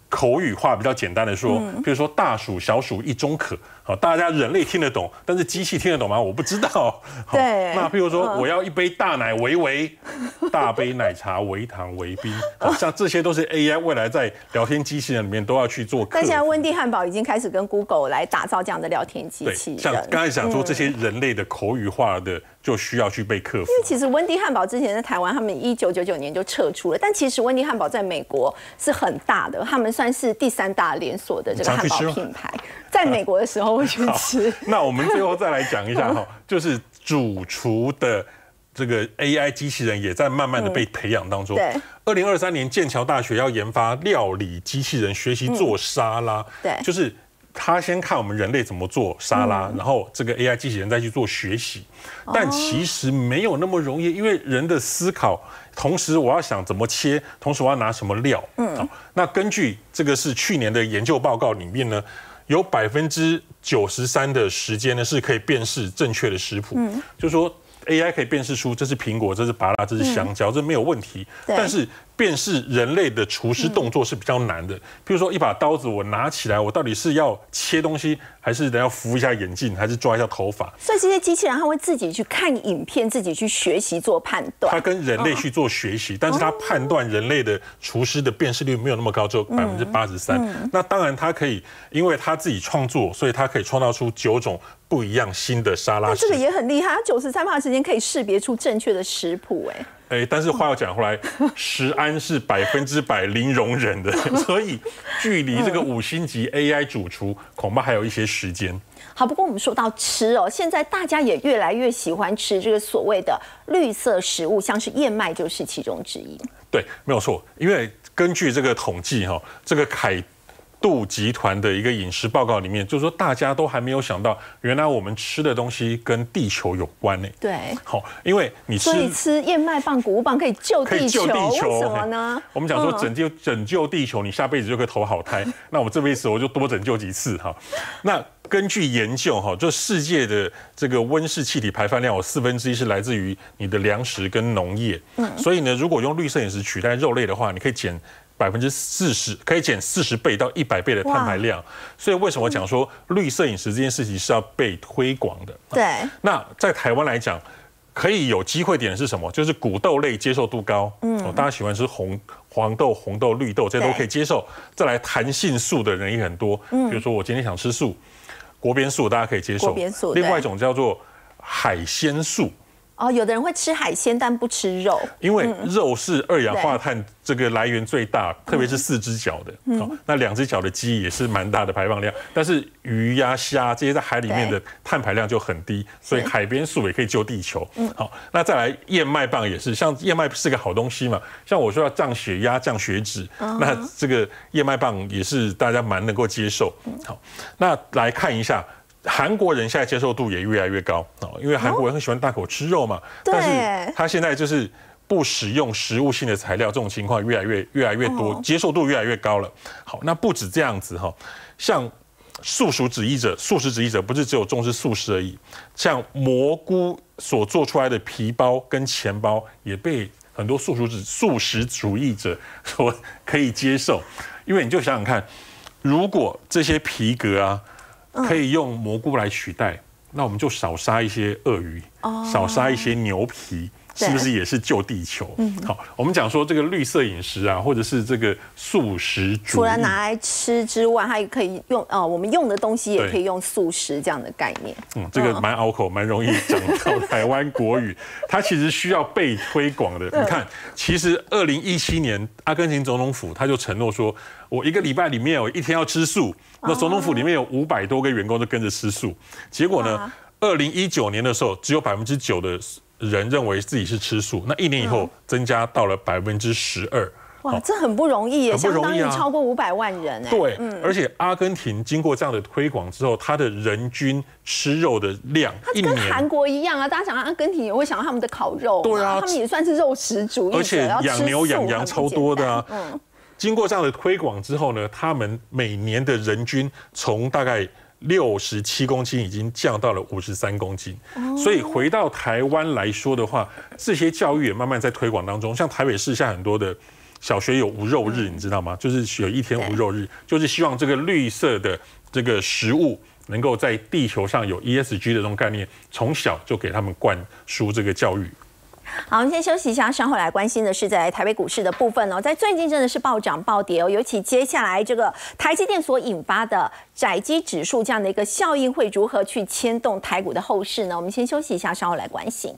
口语化比较简单的说， 嗯比如说大鼠小鼠一中可，好，大家人类听得懂，但是机器听得懂吗？我不知道。 对， 那譬如说我要一杯大奶微微，大杯奶茶微糖微冰，好像这些都是 A I 未来在聊天机器人里面都要去做。 但现在温蒂汉堡已经开始跟 Google 来打造这样的聊天机器人， 像刚才讲说这些人类的口语化的就需要去被克服。 因为其实温蒂汉堡之前在台湾，他们一九九九年就撤出了，但其实温蒂汉堡在美国是很大的，他们算是第三大连锁的这个汉堡品牌。在美国的时候会去吃。 那我们最后再来讲一下哈，就是主厨的这个 A I 机器人也在慢慢的被培养当中。对，二零二三年剑桥大学要研发料理机器人，学习做沙拉。对，就是他先看我们人类怎么做沙拉，然后这个 A I 机器人再去做学习。但其实没有那么容易，因为人的思考，同时我要想怎么切，同时我要拿什么料。嗯，那根据这个是去年的研究报告里面呢，有百分之九十三的时间呢是可以辨识正确的食谱，嗯，就是说 A I 可以辨识出这是苹果，这是芭乐，这是香蕉，嗯、这没有问题。但是辨识人类的厨师动作是比较难的。嗯、比如说一把刀子，我拿起来，我到底是要切东西，还是要扶一下眼镜，还是抓一下头发？ 所以这些机器人它会自己去看影片，自己去学习做判断。 它跟人类去做学习，哦、但是它判断人类的厨师的辨识率没有那么高，只有百分之八十三。那当然，它可以，因为它自己创作，所以它可以创造出九种不一样新的沙拉。 那这个也很厉害，它九十三趴的时间可以识别出正确的食谱，哎。 哎，但是话要讲回来，食安是百分之百零容忍的，所以距离这个五星级 A I 主厨恐怕还有一些时间。 好，不过我们说到吃哦，现在大家也越来越喜欢吃这个所谓的绿色食物，像是燕麦就是其中之一。 对，没有错，因为根据这个统计哈，这个凯度集团的一个饮食报告里面，就是说大家都还没有想到，原来我们吃的东西跟地球有关呢。 对， 好，因为你吃， 所以吃燕麦棒、谷物棒可以救地球，可以救地球，为什么呢？ 我们讲说拯救拯救地球，你下辈子就可以投好胎，那我这辈子我就多拯救几次哈。那根据研究哈，就世界的这个温室气体排放量有四分之一是来自于你的粮食跟农业，嗯，所以呢，如果用绿色饮食取代肉类的话，你可以减百分之四十，可以减四十倍到一百倍的碳排量。所以为什么讲说绿色饮食这件事情是要被推广的？ 对。 那在台湾来讲，可以有机会点的是什么？就是谷豆类接受度高，嗯，大家喜欢吃红黄豆、红豆、绿豆，这都可以接受。再来，弹性素的人也很多，比如说我今天想吃素，国边素大家可以接受。 国边素。 另外一种叫做海鲜素。 哦，有的人会吃海鲜，但不吃肉， 因为肉是二氧化碳这个来源最大，特别是四只脚的。嗯、那两只脚的鸡也是蛮大的排放量，但是鱼呀、虾这些在海里面的碳排量就很低，所以海边素也可以救地球。好，那再来燕麦棒也是，像燕麦是个好东西嘛，像我说要降血压、降血脂，那这个燕麦棒也是大家蛮能够接受。好，那来看一下。韩国人现在接受度也越来越高啊，因为韩国人很喜欢大口吃肉嘛，但是他现在就是不使用食物性的材料，这种情况越来越越来越多，接受度越来越高了。好，那不止这样子哈，像素食主义者，素食主义者不是只有重视素食而已，像蘑菇所做出来的皮包跟钱包也被很多素食素食主义者所可以接受，因为你就想想看，如果这些皮革啊。可以用蘑菇来取代，那我们就少杀一些鳄鱼，哦、少杀一些牛皮，是不是也是救地球？嗯，好，我们讲说这个绿色饮食啊，或者是这个素食主义， 除了拿来吃之外，它也可以用呃，我们用的东西也可以用素食这样的概念。 嗯，这个蛮拗口，蛮容易讲到台湾国语，它其实需要被推广的。你看，其实二零一七年阿根廷总统府他就承诺说，我一个礼拜里面有一天要吃素。那总统府里面有五百多个员工都跟着吃素，结果呢，二零一九年的时候，只有百分之九的人认为自己是吃素，那一年以后增加到了百分之十二。 哇，这很不容易耶，相当于超过五百万人哎。 对，而且阿根廷经过这样的推广之后，它的人均吃肉的量， 它跟韩国一样啊。大家想阿根廷也会想到他们的烤肉， 对啊， 他们也算是肉食主义者， 而且养牛养羊超多的啊。嗯。经过这样的推广之后呢，他们每年的人均从大概六十七公斤已经降到了五十三公斤。哦、所以回到台湾来说的话，这些教育也慢慢在推广当中。像台北市下很多的小学有无肉日，你知道吗？就是有一天无肉日，就是希望这个绿色的这个食物能够在地球上有 E S G 的这种概念，从小就给他们灌输这个教育。 好，我们先休息一下，稍后来关心的是在台北股市的部分哦，在最近真的是暴涨暴跌哦，尤其接下来这个台积电所引发的载机指数这样的一个效应会如何去牵动台股的后市呢？我们先休息一下，稍后来关心。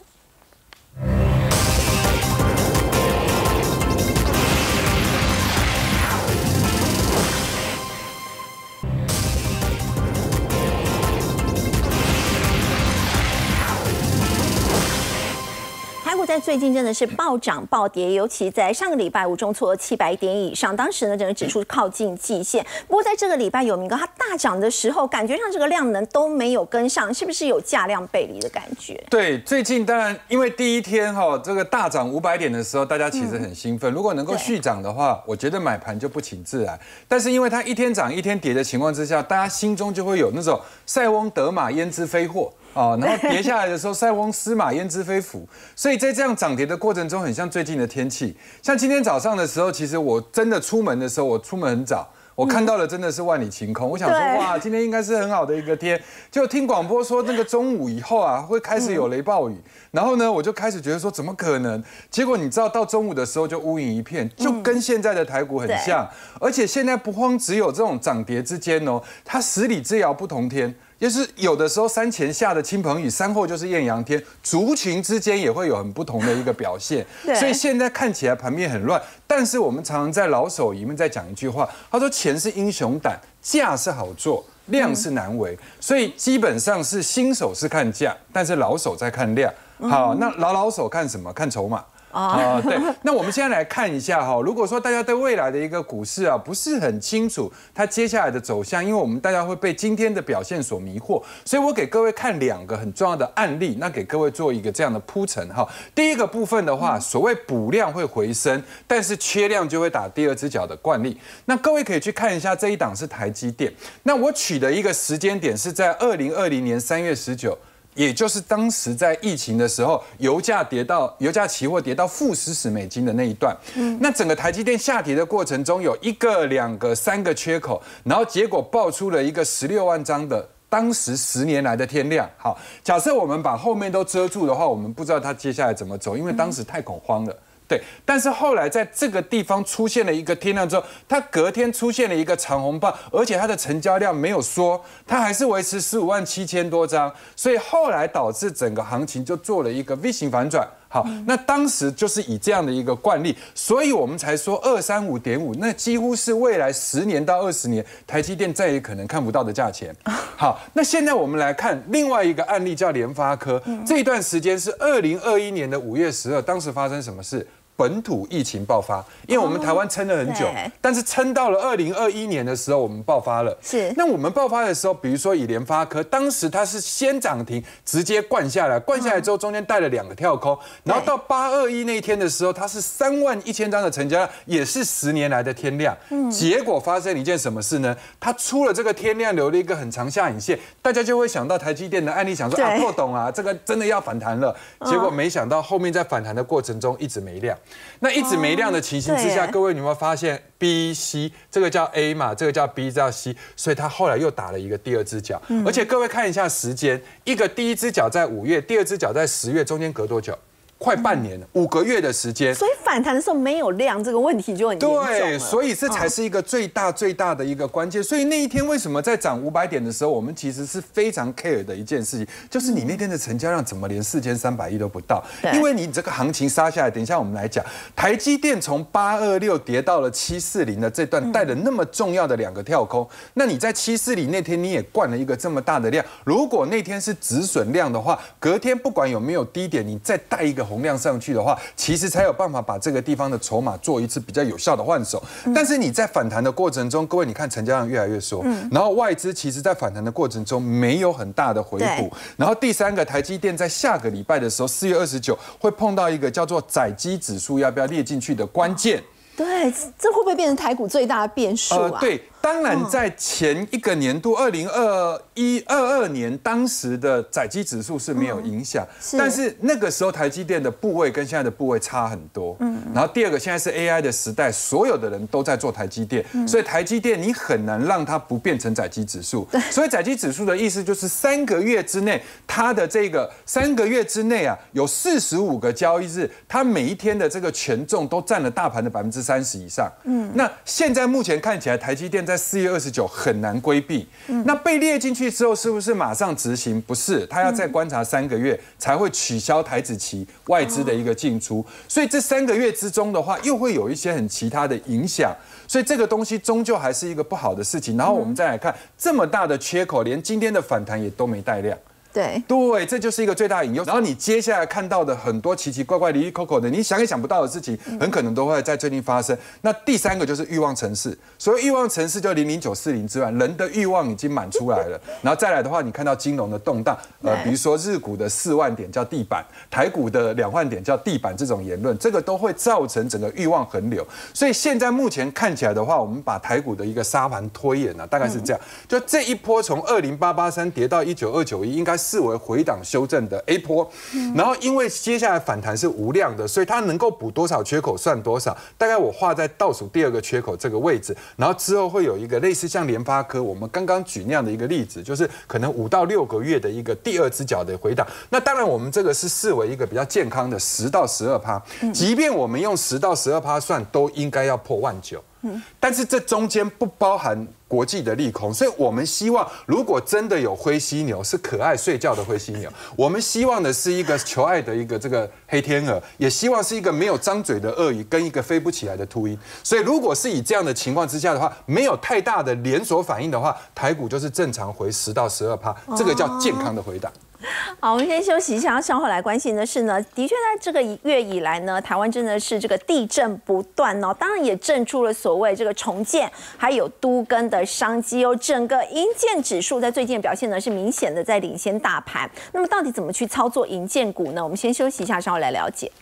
台股在最近真的是暴涨暴跌，尤其在上个礼拜五重挫了七百点以上，当时呢整个指数靠近季线。不过在这个礼拜有明哥它大涨的时候，感觉上这个量能都没有跟上，是不是有价量背离的感觉？ 对，最近当然因为第一天哈、哦、这个大涨五百点的时候，大家其实很兴奋。嗯、如果能够续涨的话，我觉得买盘就不请自来。但是因为它一天涨一天跌的情况之下，大家心中就会有那种塞翁得马焉知非祸。哦，然后跌下来的时候，塞翁失马焉知非福，所以在这样涨跌的过程中，很像最近的天气。像今天早上的时候，其实我真的出门的时候，我出门很早，我看到了真的是万里晴空。我想说，哇，今天应该是很好的一个天。就听广播说，那个中午以后啊，会开始有雷暴雨。然后呢，我就开始觉得说，怎么可能？结果你知道，到中午的时候就乌云一片，就跟现在的台股很像。而且现在不光只有这种涨跌之间哦，它十里之遥不同天。就是有的时候山前下的倾盆雨，山后就是艳阳天，族群之间也会有很不同的一个表现。所以现在看起来盘面很乱，但是我们常常在老手里面在讲一句话，他说钱是英雄胆，价是好做，量是难为。所以基本上是新手是看价，但是老手在看量。好，那老老手看什么？看筹码。啊、呃，对，那我们现在来看一下哈，如果说大家对未来的一个股市啊不是很清楚，它接下来的走向，因为我们大家会被今天的表现所迷惑，所以我给各位看两个很重要的案例，那给各位做一个这样的铺陈哈。第一个部分的话，所谓补量会回升，但是缺量就会打第二只脚的惯例。那各位可以去看一下这一档是台积电，那我取的一个时间点是在二零二零年三月十九。也就是当时在疫情的时候，油价跌到油价期货跌到负十十美金的那一段，嗯，那整个台积电下跌的过程中，有一个、两个、三个缺口，然后结果爆出了一个十六万张的当时十年来的天量。好，假设我们把后面都遮住的话，我们不知道它接下来怎么走，因为当时太恐慌了。对，但是后来在这个地方出现了一个天量之后，它隔天出现了一个长红棒，而且它的成交量没有缩，它还是维持十五万七千多张，所以后来导致整个行情就做了一个 V 型反转。好，那当时就是以这样的一个惯例，所以我们才说二三五点五，那几乎是未来十年到二十年台积电再也可能看不到的价钱。好，那现在我们来看另外一个案例，叫联发科，这一段时间是二零二一年的五月十二，当时发生什么事？本土疫情爆发，因为我们台湾撑了很久，哦、但是撑到了二零二一年的时候，我们爆发了。是，那我们爆发的时候，比如说以联发科，当时它是先涨停，直接灌下来，灌下来之后中间带了两个跳空，然后到八二一那一天的时候，它是三万一千张的成交量，也是十年来的天量。嗯，结果发生一件什么事呢？它出了这个天量，留了一个很长下影线，大家就会想到台积电的案例，想说啊，破懂啊，这个真的要反弹了。结果没想到后面在反弹的过程中一直没量。那一直没量的情形之下，各位你有没有发现 B、C 这个叫 A 嘛，这个叫 B， 这叫 C， 所以它后来又打了一个第二只脚。而且各位看一下时间，一个第一只脚在五月，第二只脚在十月，中间隔多久？快半年了，五个月的时间。 所以反弹的时候没有量，这个问题就很严重了。 对，所以这才是一个最大最大的一个关键。所以那一天为什么在涨五百点的时候，我们其实是非常 care 的一件事情，就是你那天的成交量怎么连四千三百亿都不到？因为你这个行情杀下来，等一下我们来讲，台积电从八二六跌到了七四零的这段，带了那么重要的两个跳空，那你在七四零那天你也灌了一个这么大的量，如果那天是止损量的话，隔天不管有没有低点，你再带一个红量上去的话，其实才有办法把这个地方的筹码做一次比较有效的换手。嗯、但是你在反弹的过程中，各位你看成交量越来越缩，嗯、然后外资其实在反弹的过程中没有很大的回补。然后第三个，台积电在下个礼拜的时候，四月二十九会碰到一个叫做载机指数要不要列进去的关键。 对，这会不会变成台股最大的变数啊？呃， 对， 当然，在前一个年度，二零二一、二二年，当时的载机指数是没有影响，嗯、但是那个时候台积电的部位跟现在的部位差很多。嗯，然后第二个，现在是 A I 的时代，所有的人都在做台积电，嗯、所以台积电你很难让它不变成载机指数。所以载机指数的意思就是三个月之内，它的这个三个月之内啊，有四十五个交易日，它每一天的这个权重都占了大盘的百分之三十以上。嗯，那现在目前看起来，台积电在四月二十九很难规避，嗯、那被列进去之后，是不是马上执行？不是，他要再观察三个月才会取消台指期外资的一个进出，所以这三个月之中的话，又会有一些很其他的影响，所以这个东西终究还是一个不好的事情。然后我们再来看这么大的缺口，连今天的反弹也都没带量。 对对，这就是一个最大的隐忧。然后你接下来看到的很多奇奇怪怪、离离扣扣的，你想也想不到的事情，很可能都会在最近发生。那第三个就是欲望城市，所谓欲望城市就零零九四零之外，人的欲望已经满出来了。然后再来的话，你看到金融的动荡，呃，比如说日股的四万点叫地板，台股的两万点叫地板，这种言论，这个都会造成整个欲望横流。所以现在目前看起来的话，我们把台股的一个沙盘推演啊，大概是这样，就这一波从二零八八三跌到一九二九一，应该视为回档修正的 A 波，然后因为接下来反弹是无量的，所以它能够补多少缺口算多少。大概我画在倒数第二个缺口这个位置，然后之后会有一个类似像联发科我们刚刚举那样的一个例子，就是可能五到六个月的一个第二只脚的回档。那当然我们这个是视为一个比较健康的十到十二趴，即便我们用十到十二趴算，都应该要破万九。但是这中间不包含国际的利空，所以我们希望，如果真的有灰犀牛，是可爱睡觉的灰犀牛，我们希望的是一个求爱的一个这个黑天鹅，也希望是一个没有张嘴的鳄鱼跟一个飞不起来的秃鹰。所以如果是以这样的情况之下的话，没有太大的连锁反应的话，台股就是正常回十到十二趴，这个叫健康的回档。 好，我们先休息一下，稍后来关心的是呢，的确在这个月以来呢，台湾真的是这个地震不断哦，当然也震出了所谓这个重建还有都更的商机哦。整个营建指数在最近的表现呢是明显的在领先大盘。那么到底怎么去操作营建股呢？我们先休息一下，稍后来了解。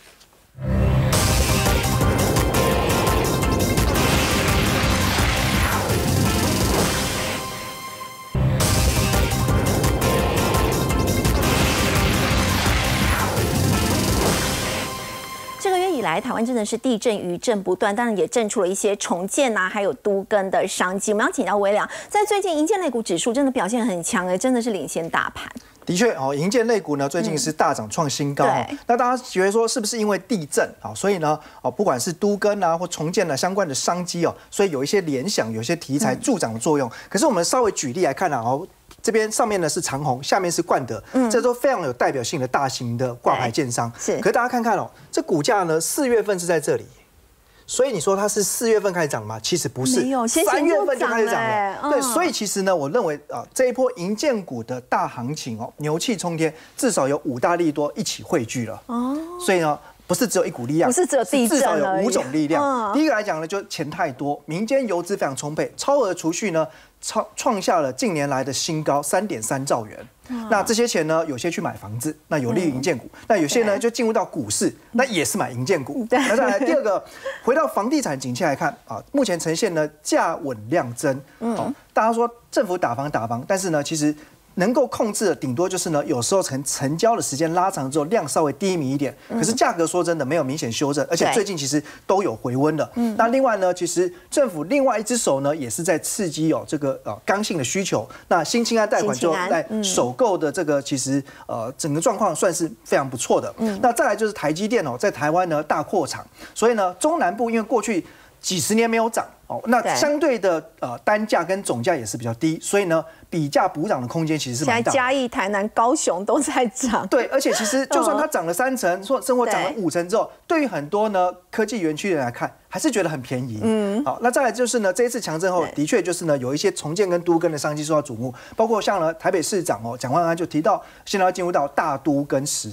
这个月以来，台湾真的是地震余震不断，当然也震出了一些重建啊，还有都更的商机。我们要请教微良，在最近营建类股指数真的表现很强哎，真的是领先大盘。 的确哦，营建类股呢最近是大涨创新高、嗯。那大家觉得说是不是因为地震啊？所以呢哦，不管是都更啊或重建啊相关的商机哦，所以有一些联想，有一些题材助长的作用。嗯、可是我们稍微举例来看啊哦。这边上面呢是长鸿，下面是冠德，嗯，这都非常有代表性的大型的挂牌建商。是，可是大家看看哦，这股价呢四月份是在这里，所以你说它是四月份开始涨吗？其实不是，三月份就开始涨了。嗯、对，所以其实呢，我认为啊，这一波营建股的大行情哦，牛气冲天，至少有五大利多一起汇聚了。哦，所以呢。不是只有一股力量， 不是只有地震， 至少有五种力量。嗯、第一个来讲呢，就钱太多，民间游资非常充沛，超额储蓄呢创创下了近年来的新高，三点三兆元。嗯、那这些钱呢，有些去买房子，那有利于营建股；嗯、那有些呢就进入到股市，那也是买营建股。那再来第二个，回到房地产景气来看啊，目前呈现呢价稳量增。嗯、哦，大家说政府打房打房，但是呢，其实。能够控制的顶多就是呢，有时候成成交的时间拉长之后，量稍微低迷一点，可是价格说真的没有明显修正，而且最近其实都有回温了。嗯，那另外呢，其实政府另外一只手呢，也是在刺激哦这个呃刚性的需求。那新青安贷款就在首购的这个其实呃整个状况算是非常不错的。嗯，那再来就是台积电哦，在台湾呢大扩厂，所以呢中南部因为过去几十年没有涨哦，那相对的呃单价跟总价也是比较低，所以呢。比价补涨的空间其实是蛮大的。 现在嘉义、台南、高雄都在涨。 对，而且其实就算它涨了三成，或甚或涨了五成之后，对于很多呢科技园区的人来看，还是觉得很便宜。嗯，好，那再来就是呢，这一次强震后，的确就是呢有一些重建跟都更的商机受到瞩目，包括像呢台北市长哦蒋万安就提到，现在要进入到大都更时代。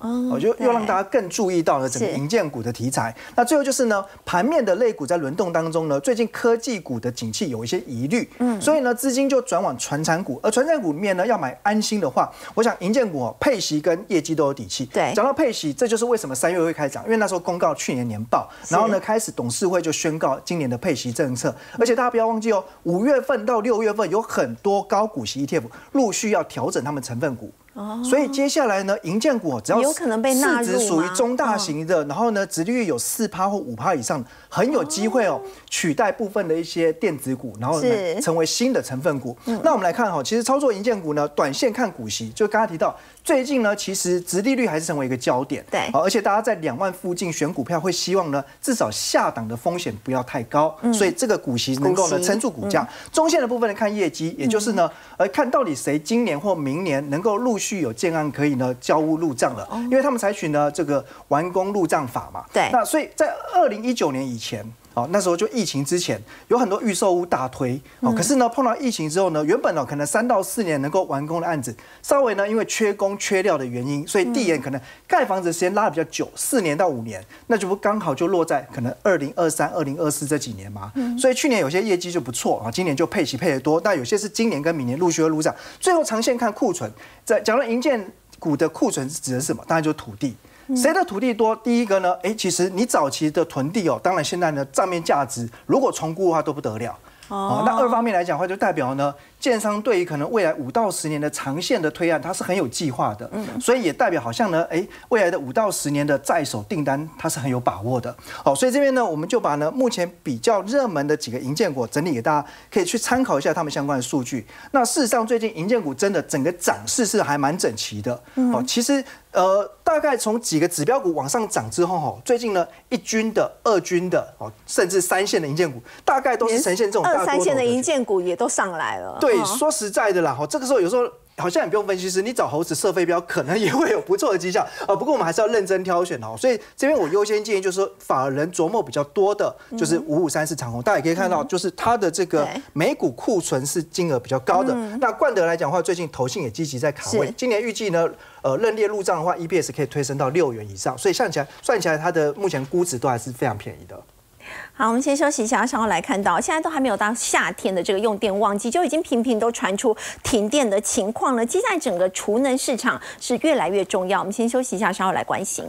哦，就又让大家更注意到了整个营建股的题材。那最后就是呢，盘面的类股在轮动当中呢，最近科技股的景气有一些疑虑，嗯，所以呢，资金就转往传产股。而传产股里面呢，要买安心的话，我想营建股哦，配息跟业绩都有底气。 对， 讲到配息，这就是为什么三月会开涨，因为那时候公告去年年报，然后呢，开始董事会就宣告今年的配息政策。而且大家不要忘记哦，五月份到六月份有很多高股息 E T F 陆续要调整他们成分股。哦、所以接下来呢，营建股只要有可能被纳入市值属于中大型的，然后呢，殖利率有四趴或五趴以上，很有机会哦取代部分的一些电子股，然后呢成为新的成分股。嗯、那我们来看哈，其实操作营建股呢，短线看股息，就刚刚提到，最近呢，其实殖利率还是成为一个焦点。 对， 而且大家在两万附近选股票，会希望呢，至少下档的风险不要太高，嗯、所以这个股息能够呢撑住股价。嗯、中线的部分呢，看业绩，也就是呢，呃，看到底谁今年或明年能够陆续续有建案可以呢交屋入账了，因为他们采取呢这个完工入账法嘛。 对， 那所以在二零一九年以前。哦，那时候就疫情之前，有很多预售屋大推哦，可是呢碰到疫情之后呢，原本哦可能三到四年能够完工的案子，稍微呢因为缺工缺料的原因，所以地延可能盖房子时间拉得比较久，四年到五年，那就不刚好就落在可能二零二三、二零二四这几年嘛。所以去年有些业绩就不错啊，今年就配息配得多，但有些是今年跟明年陆续会入账。最后长线看库存，在讲到营建股的库存指的是什么？当然就是土地。谁的土地多？第一个呢，哎，其实你早期的囤地哦，当然现在呢账面价值如果重估的话都不得了。哦，那二方面来讲的话，就代表呢，建商对于可能未来五到十年的长线的推案，它是很有计划的，嗯，所以也代表好像呢，哎，未来的五到十年的在手订单，它是很有把握的。好，所以这边呢，我们就把呢目前比较热门的几个营建股整理给大家，可以去参考一下他们相关的数据。那事实上，最近营建股真的整个涨势是还蛮整齐的。哦，其实呃，大概从几个指标股往上涨之后，哈，最近呢一军的、二军的，哦，甚至三线的营建股，大概都是呈现这种大多头的。 二三线的营建股也都上来了。 对，说实在的啦，哈，这个时候有时候好像也不用分析师，你找猴子射飞镖，可能也会有不错的绩效啊。不过我们还是要认真挑选哦。所以这边我优先建议就是说，法人琢磨比较多的，就是五五三四长虹，大家也可以看到，就是它的这个每股库存是金额比较高的。那冠德来讲的话，最近投信也积极在卡位，今年预计呢。呃，认列入账的话 ，E P S 可以推升到六元以上，所以算起来，算起来它的目前估值都还是非常便宜的。 好，我们先休息一下，稍后来看到，现在都还没有到夏天的这个用电旺季，就已经频频都传出停电的情况了。接下来整个储能市场是越来越重要，我们先休息一下，稍后来关心。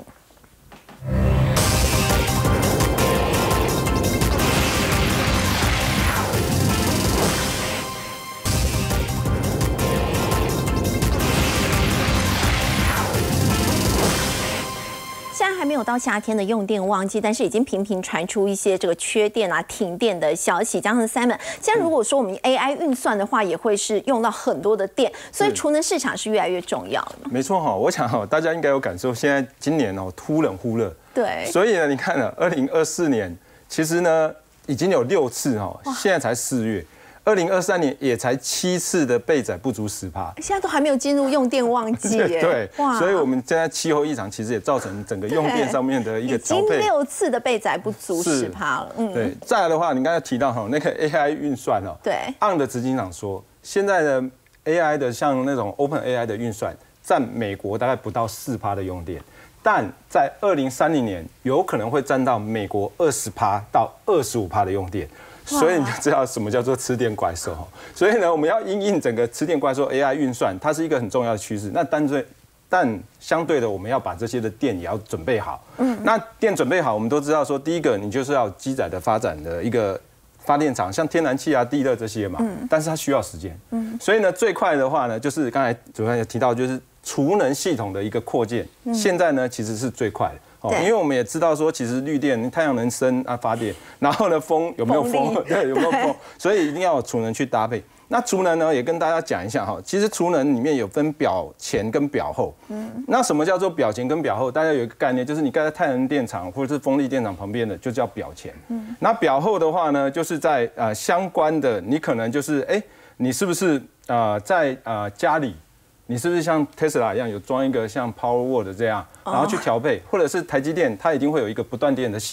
现在还没有到夏天的用电旺季，但是已经频频传出一些这个缺电啊、停电的消息。加上 Simon， 现在如果说我们 A I 运算的话，也会是用到很多的电，所以储能市场是越来越重要的。 没错哈，我想哈，大家应该有感受，现在今年哦忽冷忽热， 对， 所以呢，你看呢，二零二四年其实呢已经有六次哈，现在才四月。二零二三年也才七次的备载不足十趴， 现在都还没有进入用电旺季耶。 对，所以我们现在气候异常，其实也造成整个用电上面的一个调配。 已经六次的备载不足十趴了。 嗯，对。再来的话，你刚才提到哈那个 A I 运算哦， 对 ，A R M 的执行长说，现在的 A I 的像那种 Open A I 的运算，占美国大概不到四趴的用电，但在二零三零年有可能会占到美国二十趴到二十五趴的用电。所以你就知道什么叫做吃电怪兽哈。所以呢，我们要因应整个吃电怪兽 A I 运算，它是一个很重要的趋势。那但对，但相对的，我们要把这些的电也要准备好。嗯，那电准备好，我们都知道说，第一个你就是要机载的发展的一个发电厂，像天然气啊、地热这些嘛。嗯，但是它需要时间。嗯，所以呢，最快的话呢，就是刚才主任也提到，就是储能系统的一个扩建。嗯，现在呢，其实是最快的。因为我们也知道说，其实绿电太阳能生啊发电，然后呢风有没有风？对，有没有风？所以一定要有储能去搭配。那储能呢，也跟大家讲一下哈，其实储能里面有分表前跟表后。嗯，那什么叫做表前跟表后？大家有一个概念，就是你盖在太阳能电厂或者是风力电厂旁边的，就叫表前。嗯，那表后的话呢，就是在呃相关的，你可能就是哎，你是不是呃在呃家里？你是不是像 Tesla 一样有装一个像 Powerwall 这样，然后去调配，或者是台积电它一定会有一个不断电的系统，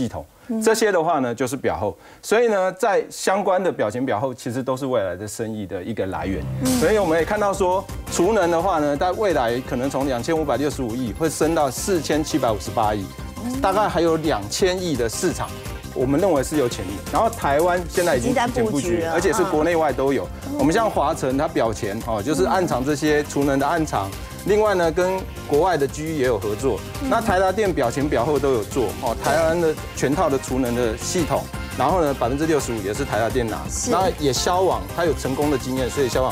这些的话呢就是表后。所以呢，在相关的表前表后，其实都是未来的生意的一个来源。所以我们也看到说，储能的话呢，在未来可能从两千五百六十五亿会升到四千七百五十八亿，大概还有两千亿的市场。我们认为是有潜力，然后台湾现在已经提前布局，而且是国内外都有。我们像华城，它表前哦，就是暗场这些储能的暗场，另外呢跟国外的 G E 也有合作。那台达电表前表后都有做哦，台湾的全套的储能的系统，然后呢百分之六十五也是台达电拿，那也销往，它有成功的经验，所以销往。